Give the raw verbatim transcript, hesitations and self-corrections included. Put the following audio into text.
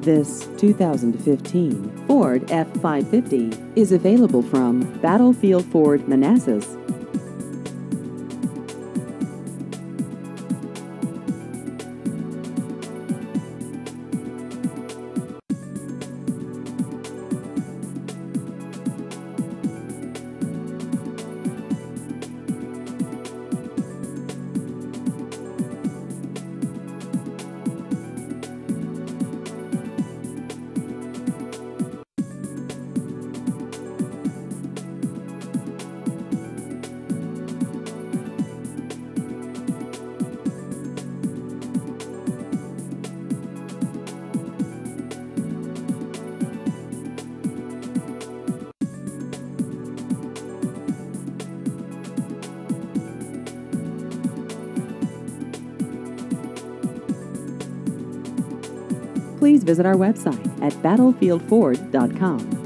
This two thousand fifteen Ford F five fifty is available from Battlefield Ford Manassas. Please visit our website at battlefield ford dot com.